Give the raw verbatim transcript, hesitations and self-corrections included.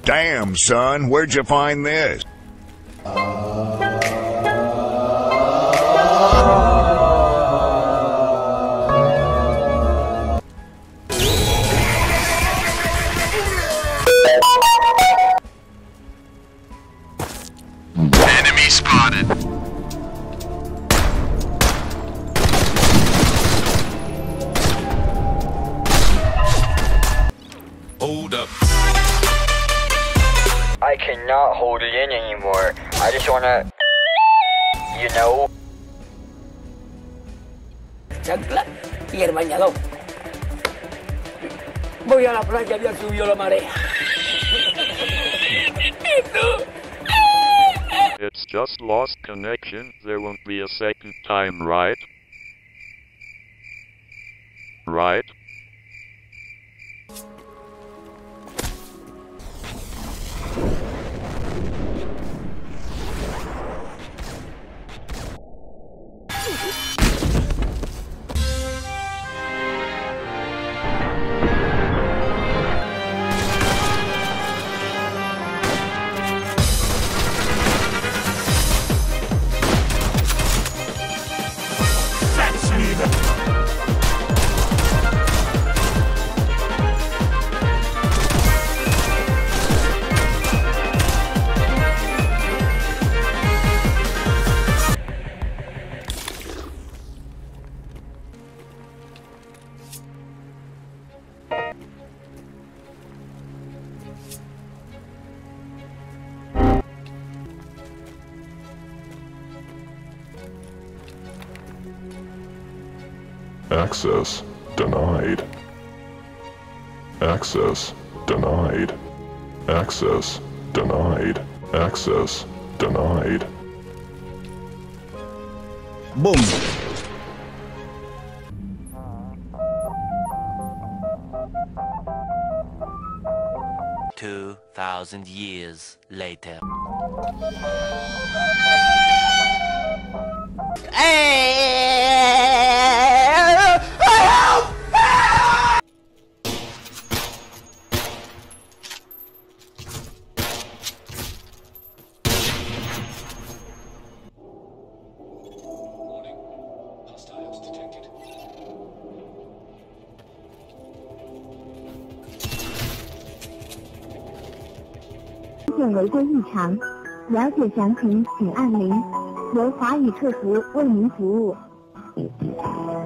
Damn, son, where'd you find this? Enemy spotted. Hold up. I cannot hold it in anymore. I just wanna, you know. Chancla y el bañador. Voy a la playa, ya subió la marea. It's just lost connection. There won't be a second time, right? Right? Access denied. Access denied. Access denied. Access denied. Boom. Two thousand years later. 出现违规异常，了解详情请按零，由华语客服为您服务。